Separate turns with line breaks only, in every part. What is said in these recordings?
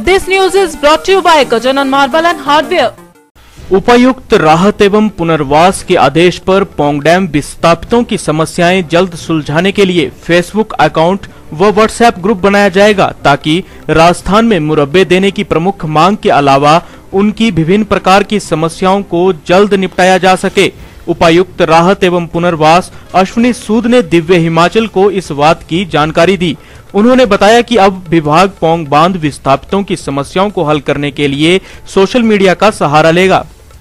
This news is brought to you by Gajanan Marble and Hardware.
उपायुक्त राहत एवं पुनर्वास के आदेश पर पौंग डैम विस्थापितों की समस्याएं जल्द सुलझाने के लिए फेसबुक अकाउंट व व्हाट्सएप ग्रुप बनाया जाएगा, ताकि राजस्थान में मुरब्बे देने की प्रमुख मांग के अलावा उनकी विभिन्न प्रकार की समस्याओं को जल्द निपटाया जा सके। उपायुक्त राहत एवं पुनर्वास अश्विनी सूद ने दिव्य हिमाचल को इस बात की जानकारी दी। उन्होंने बताया कि अब विभाग पौंग बांध विस्थापितों की समस्याओं को हल करने के लिए सोशल मीडिया का सहारा लेगा।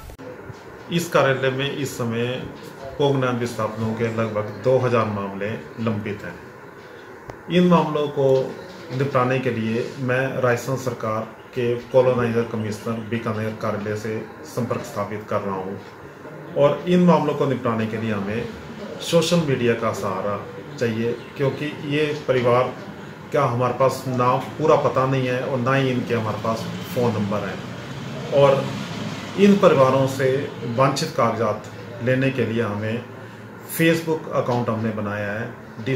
इस कार्यालय में इस समय पौंग डैम विस्थापितों के लगभग 2000 मामले लंबित हैं। इन मामलों को निपटाने के लिए मैं राजस्थान सरकार के कॉलोनाइजर कमिश्नर बीकानेर कार्यालय से संपर्क स्थापित कर रहा हूं, और इन मामलों को निपटाने के लिए हमें सोशल मीडिया का सहारा चाहिए, क्योंकि ये परिवार का हमारे पास ना पूरा पता नहीं है और ना ही इनके हमारे पास फ़ोन नंबर है। और इन परिवारों से वांछित कागजात लेने के लिए हमें फेसबुक अकाउंट हमने बनाया है,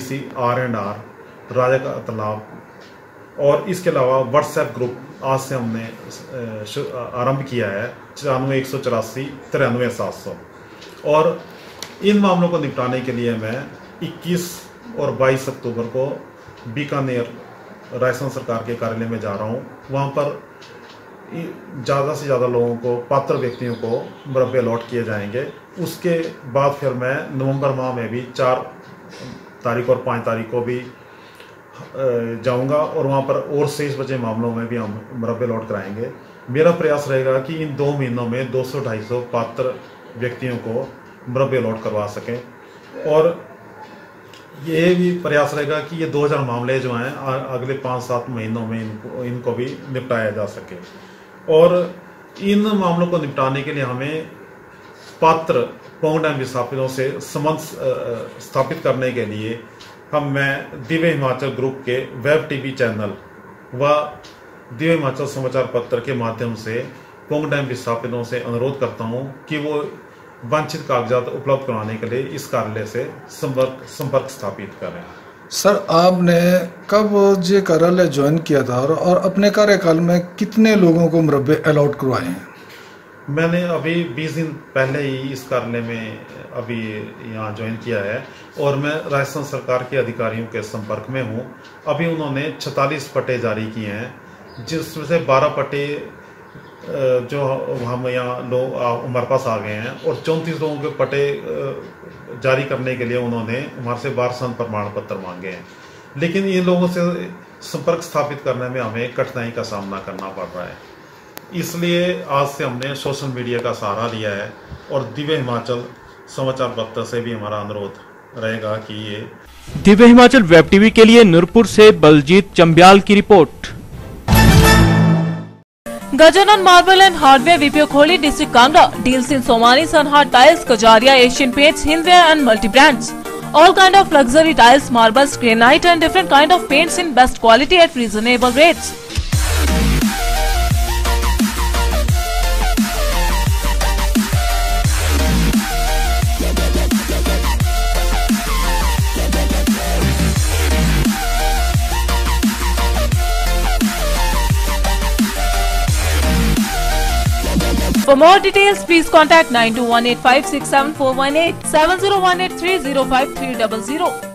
DCR&R राजा का तालाब, और इसके अलावा व्हाट्सएप ग्रुप आज से हमने आरंभ किया है 94 184 93 700। और इन मामलों को निपटाने के लिए मैं 21 और 22 अक्टूबर को बीकानेर राजस्थान सरकार के कार्यालय में जा रहा हूँ। वहाँ पर ज़्यादा से ज़्यादा लोगों को, पात्र व्यक्तियों को मुरब्बे अलॉट किए जाएंगे। उसके बाद फिर मैं नवंबर माह में भी 4 तारीख और 5 तारीख को भी जाऊंगा, और वहाँ पर और शेष बचे मामलों में भी हम मुरब्बे अलॉट कराएंगे। मेरा प्रयास रहेगा कि इन 2 महीनों में 200-250 पात्र व्यक्तियों को मुरब्बे अलॉट करवा सकें, और ये भी प्रयास रहेगा कि ये 2000 मामले जो हैं अगले 5-7 महीनों में इनको भी निपटाया जा सके। और इन मामलों को निपटाने के लिए हमें पात्र पौंग डैम विस्थापितों से संबंध स्थापित करने के लिए मैं दिव्य हिमाचल ग्रुप के वेब टीवी चैनल व दिव्य हिमाचल समाचार पत्र के माध्यम से पौंग डैम विस्थापितों से अनुरोध करता हूं कि वो वांछित कागजात उपलब्ध कराने के लिए इस कार्यालय से संपर्क स्थापित करें।
सर, आपने कब ये कार्यालय ज्वाइन किया था और अपने कार्यकाल में कितने लोगों को मुरब्बे अलॉट करवाए हैं?
मैंने अभी 20 दिन पहले ही इस कार्यालय में अभी यहाँ ज्वाइन किया है, और मैं राजस्थान सरकार के अधिकारियों के संपर्क में हूँ। अभी उन्होंने 46 पट्टे जारी किए हैं, जिसमें से 12 पट्टे जो हम यहाँ लोग हमारे पास आ गए हैं, और 34 लोगों के पट्टे जारी करने के लिए उन्होंने हमारे से वारसन प्रमाण पत्र मांगे हैं। लेकिन इन लोगों से संपर्क स्थापित करने में हमें कठिनाई का सामना करना पड़ रहा है। इसलिए आज से हमने सोशल मीडिया का सहारा लिया है, और दिव्य हिमाचल समाचार पत्र से भी हमारा अनुरोध रहेगा कि ये
दिव्य हिमाचल वेब टीवी के लिए नूरपुर से बलजीत चंब्याल की report.
Gajanan Marble and Hardware, VPO Kholi, District Kangra. Deals in Somani, Sunhard Tiles, Kajaria, Asian Paints, Hindware and multi-brands. All kind of luxury tiles, marbles, granite and different kind of paints in best quality at reasonable rates. For more details, please contact 9218567418 7018305300.